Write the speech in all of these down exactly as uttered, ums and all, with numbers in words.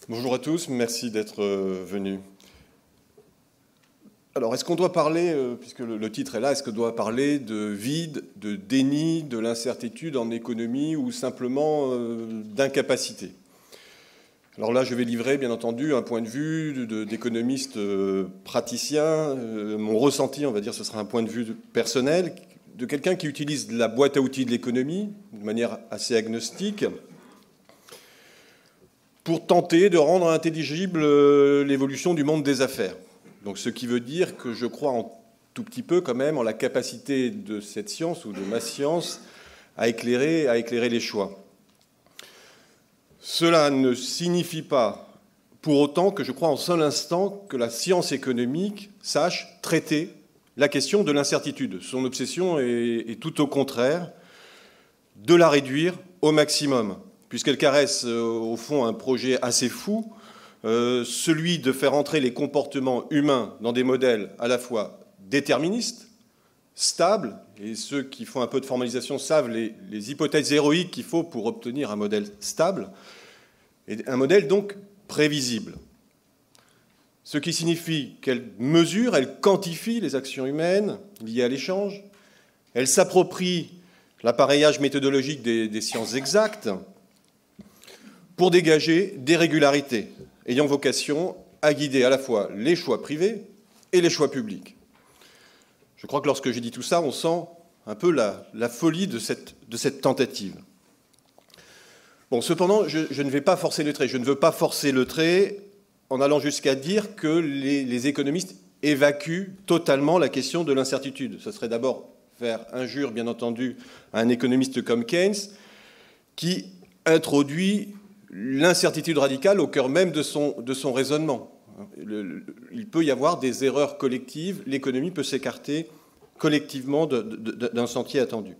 Bonjour à tous, merci d'être venus. Alors, est-ce qu'on doit parler, puisque le titre est là, est-ce qu'on doit parler de vide, de déni, de l'incertitude en économie ou simplement d'incapacité? Alors là, je vais livrer, bien entendu, un point de vue d'économiste praticien. Mon ressenti, on va dire, ce sera un point de vue personnel, de quelqu'un qui utilise la boîte à outils de l'économie de manière assez agnostique, pour tenter de rendre intelligible l'évolution du monde des affaires. Donc, ce qui veut dire que je crois en tout petit peu quand même en la capacité de cette science ou de ma science à éclairer, à éclairer les choix. Cela ne signifie pas pour autant que je crois en seul instant que la science économique sache traiter la question de l'incertitude. Son obsession est, est tout au contraire de la réduire au maximum, puisqu'elle caresse euh, au fond un projet assez fou, euh, celui de faire entrer les comportements humains dans des modèles à la fois déterministes, stables, et ceux qui font un peu de formalisation savent les, les hypothèses héroïques qu'il faut pour obtenir un modèle stable, et un modèle donc prévisible. Ce qui signifie qu'elle mesure, elle quantifie les actions humaines liées à l'échange, elle s'approprie l'appareillage méthodologique des, des sciences exactes, pour dégager des régularités ayant vocation à guider à la fois les choix privés et les choix publics. Je crois que lorsque j'ai dit tout ça, on sent un peu la, la folie de cette, de cette tentative. Bon, cependant, je, je ne vais pas forcer le trait. Je ne veux pas forcer le trait en allant jusqu'à dire que les, les économistes évacuent totalement la question de l'incertitude. Ce serait d'abord faire injure, bien entendu, à un économiste comme Keynes, qui introduit l'incertitude radicale au cœur même de son, de son raisonnement. Le, le, il peut y avoir des erreurs collectives, l'économie peut s'écarter collectivement de, de, d'un sentier attendu.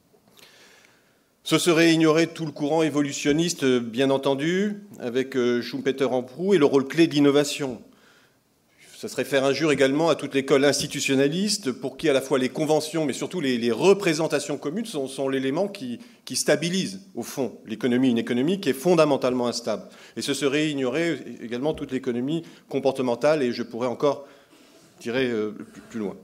Ce serait ignorer tout le courant évolutionniste, bien entendu, avec Schumpeter en proue, et le rôle clé de l'innovation. Ce serait faire injure également à toute l'école institutionnaliste, pour qui à la fois les conventions, mais surtout les, les représentations communes sont, sont l'élément qui, qui stabilise, au fond, l'économie, une économie qui est fondamentalement instable. Et ce serait ignorer également toute l'économie comportementale, et je pourrais encore tirer euh, plus, plus loin.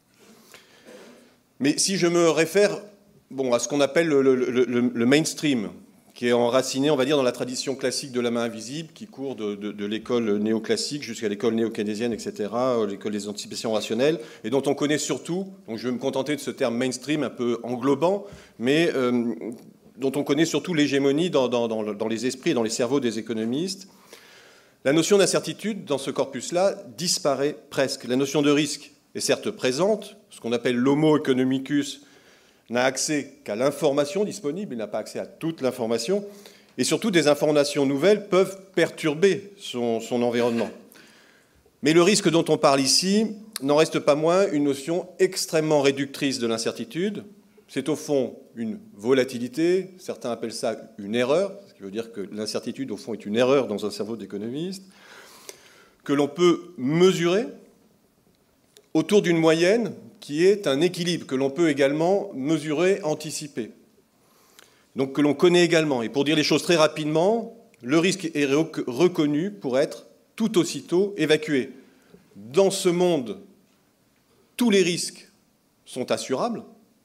Mais si je me réfère bon, à ce qu'on appelle le, le, le, le mainstream, qui est enraciné, on va dire, dans la tradition classique de la main invisible, qui court de, de, de l'école néoclassique jusqu'à l'école néo-keynésienne, et cetera, l'école des anticipations rationnelles, et dont on connaît surtout, donc je vais me contenter de ce terme mainstream un peu englobant, mais euh, dont on connaît surtout l'hégémonie dans, dans, dans, dans les esprits et dans les cerveaux des économistes. La notion d'incertitude, dans ce corpus-là, disparaît presque. La notion de risque est certes présente, ce qu'on appelle l'homo economicus n'a accès qu'à l'information disponible, il n'a pas accès à toute l'information, et surtout des informations nouvelles peuvent perturber son, son environnement. Mais le risque dont on parle ici n'en reste pas moins une notion extrêmement réductrice de l'incertitude. C'est au fond une volatilité, certains appellent ça une erreur, ce qui veut dire que l'incertitude au fond est une erreur dans un cerveau d'économiste, que l'on peut mesurer autour d'une moyenne qui est un équilibre que l'on peut également mesurer, anticiper. Donc que l'on connaît également. Et pour dire les choses très rapidement, le risque est reconnu pour être tout aussitôt évacué. Dans ce monde, tous les risques sont assurables.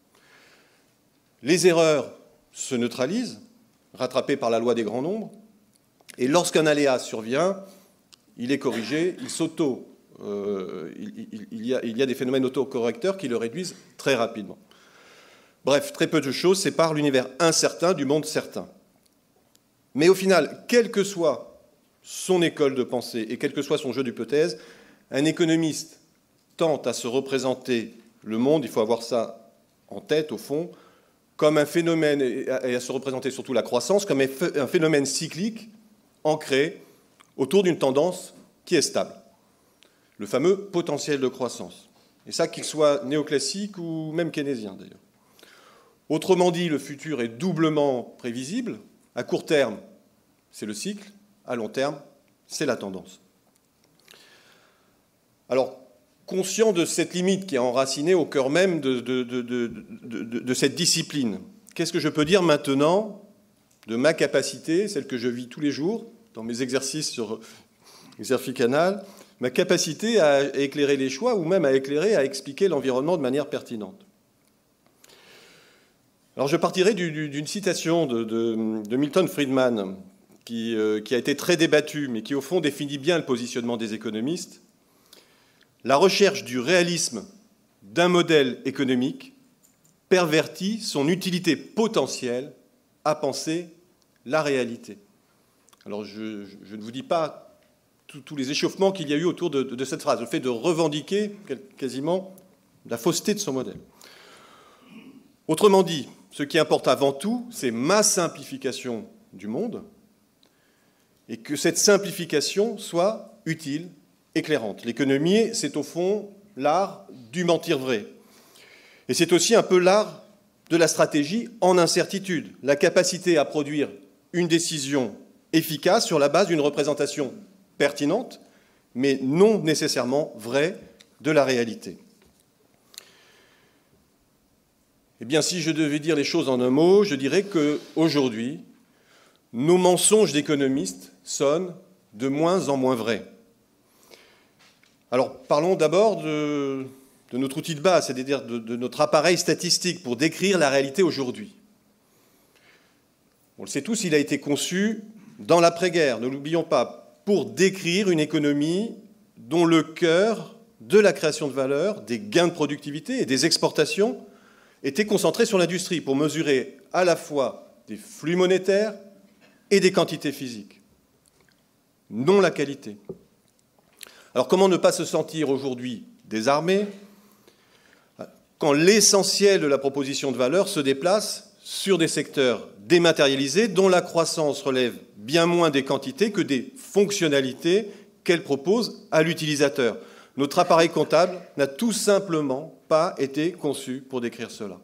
Les erreurs se neutralisent, rattrapées par la loi des grands nombres. Et lorsqu'un aléa survient, il est corrigé, il s'auto Euh, il, il, y a, il y a des phénomènes autocorrecteurs qui le réduisent très rapidement. Bref, très peu de choses séparent l'univers incertain du monde certain. Mais au final, quelle que soit son école de pensée et quel que soit son jeu d'hypothèse, un économiste tente à se représenter le monde, il faut avoir ça en tête au fond, comme un phénomène, et à se représenter surtout la croissance, comme un phénomène cyclique ancré autour d'une tendance qui est stable. Le fameux potentiel de croissance. Et ça, qu'il soit néoclassique ou même keynésien, d'ailleurs. Autrement dit, le futur est doublement prévisible. À court terme, c'est le cycle. À long terme, c'est la tendance. Alors, conscient de cette limite qui est enracinée au cœur même de, de, de, de, de, de cette discipline, qu'est-ce que je peux dire maintenant de ma capacité, celle que je vis tous les jours, dans mes exercices sur Xerfi Canal, ma capacité à éclairer les choix ou même à éclairer, à expliquer l'environnement de manière pertinente. Alors je partirai d'une citation de, de, de Milton Friedman qui, euh, qui a été très débattue, mais qui au fond définit bien le positionnement des économistes. La recherche du réalisme d'un modèle économique pervertit son utilité potentielle à penser la réalité. Alors je, je ne vous dis pas tous les échauffements qu'il y a eu autour de, de, de cette phrase, le fait de revendiquer quasiment la fausseté de son modèle. Autrement dit, ce qui importe avant tout, c'est ma simplification du monde et que cette simplification soit utile, éclairante. L'économie, c'est au fond l'art du mentir vrai. Et c'est aussi un peu l'art de la stratégie en incertitude, la capacité à produire une décision efficace sur la base d'une représentation pertinente, mais non nécessairement vraie de la réalité. Eh bien, si je devais dire les choses en un mot, je dirais qu'aujourd'hui, nos mensonges d'économistes sonnent de moins en moins vrais. Alors, parlons d'abord de, de notre outil de base, c'est-à-dire de, de notre appareil statistique pour décrire la réalité aujourd'hui. On le sait tous, il a été conçu dans l'après-guerre, ne l'oublions pas, pour décrire une économie dont le cœur de la création de valeur, des gains de productivité et des exportations était concentré sur l'industrie, pour mesurer à la fois des flux monétaires et des quantités physiques, non la qualité. Alors comment ne pas se sentir aujourd'hui désarmé quand l'essentiel de la proposition de valeur se déplace sur des secteurs dématérialisés dont la croissance relève bien moins des quantités que des fonctionnalités qu'elle propose à l'utilisateur. Notre appareil comptable n'a tout simplement pas été conçu pour décrire cela.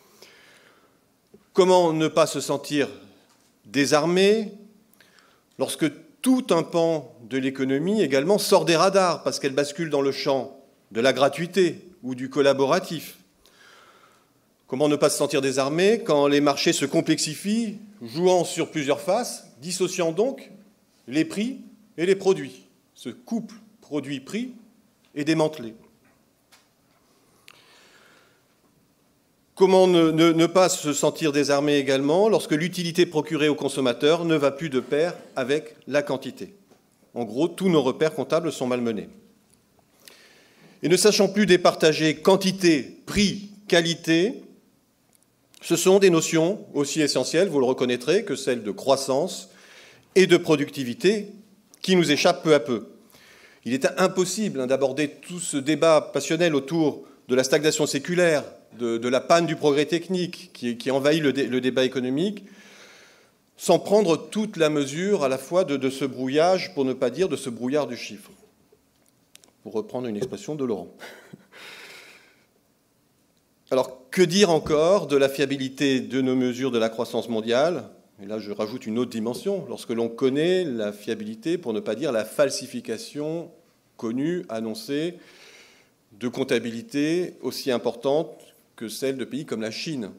Comment ne pas se sentir désarmé lorsque tout un pan de l'économie également sort des radars parce qu'elle bascule dans le champ de la gratuité ou du collaboratif? Comment ne pas se sentir désarmé quand les marchés se complexifient, jouant sur plusieurs faces, dissociant donc les prix et les produits? Ce couple produit-prix est démantelé. Comment ne, ne, ne pas se sentir désarmé également lorsque l'utilité procurée aux consommateurs ne va plus de pair avec la quantité? En gros, tous nos repères comptables sont malmenés. Et ne sachant plus départager quantité, prix, qualité, ce sont des notions aussi essentielles, vous le reconnaîtrez, que celles de croissance et de productivité qui nous échappent peu à peu. Il est impossible d'aborder tout ce débat passionnel autour de la stagnation séculaire, de, de la panne du progrès technique qui, qui envahit le, dé, le débat économique, sans prendre toute la mesure à la fois de, de ce brouillage, pour ne pas dire de ce brouillard du chiffre, pour reprendre une expression de Laurent. Alors, que dire encore de la fiabilité de nos mesures de la croissance mondiale? Et là, je rajoute une autre dimension. Lorsque l'on connaît la fiabilité, pour ne pas dire la falsification connue, annoncée, de comptabilité aussi importante que celle de pays comme la Chine.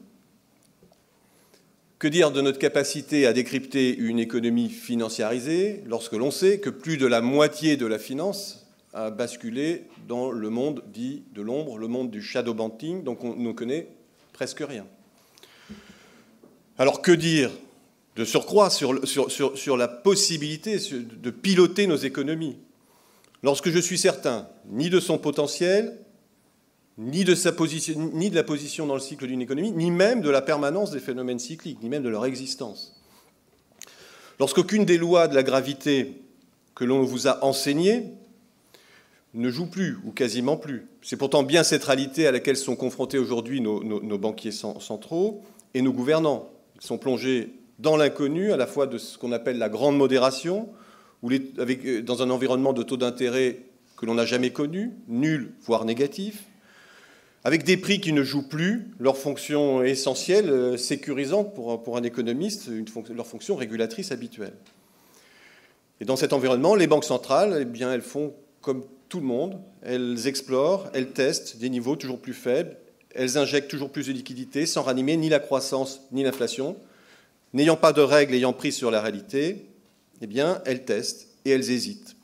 Que dire de notre capacité à décrypter une économie financiarisée lorsque l'on sait que plus de la moitié de la finance a basculé dans le monde dit de l'ombre, le monde du shadow banking, donc on ne connaît presque rien. Alors que dire de surcroît sur, sur, sur, sur la possibilité de piloter nos économies, lorsque je suis certain ni de son potentiel, ni de, sa position, ni de la position dans le cycle d'une économie, ni même de la permanence des phénomènes cycliques, ni même de leur existence. Lorsqu'aucune des lois de la gravité que l'on vous a enseignées ne joue plus, ou quasiment plus. C'est pourtant bien cette réalité à laquelle sont confrontés aujourd'hui nos, nos, nos banquiers centraux et nos gouvernants. Ils sont plongés dans l'inconnu, à la fois de ce qu'on appelle la grande modération, où les, avec, dans un environnement de taux d'intérêt que l'on n'a jamais connu, nul, voire négatif, avec des prix qui ne jouent plus leur fonction essentielle, euh, sécurisante pour, pour un économiste, une fonction, leur fonction régulatrice habituelle. Et dans cet environnement, les banques centrales, eh bien, elles font comme tout le monde, elles explorent, elles testent des niveaux toujours plus faibles, elles injectent toujours plus de liquidités sans ranimer ni la croissance ni l'inflation, n'ayant pas de règles ayant prise sur la réalité, eh bien, elles testent et elles hésitent.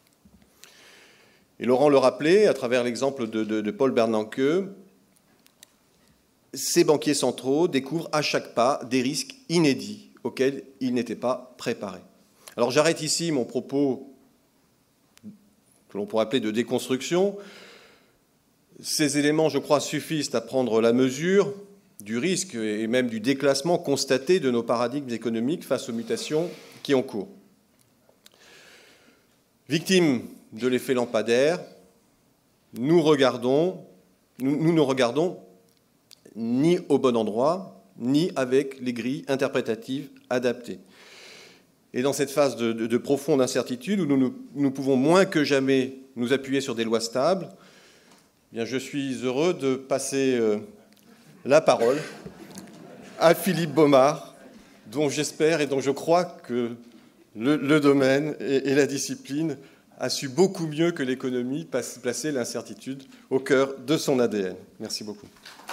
Et Laurent le rappelait, à travers l'exemple de, de, de Paul Bernanke, ces banquiers centraux découvrent à chaque pas des risques inédits auxquels ils n'étaient pas préparés. Alors j'arrête ici mon propos que l'on pourrait appeler de déconstruction. Ces éléments, je crois, suffisent à prendre la mesure du risque et même du déclassement constaté de nos paradigmes économiques face aux mutations qui ont cours. Victimes de l'effet lampadaire, nous regardons, nous, nous ne regardons ni au bon endroit, ni avec les grilles interprétatives adaptées. Et dans cette phase de, de, de profonde incertitude, où nous, nous, nous pouvons moins que jamais nous appuyer sur des lois stables, eh bien, je suis heureux de passer euh, la parole à Philippe Baumard, dont j'espère et dont je crois que le, le domaine et, et la discipline a su beaucoup mieux que l'économie placer l'incertitude au cœur de son A D N. Merci beaucoup.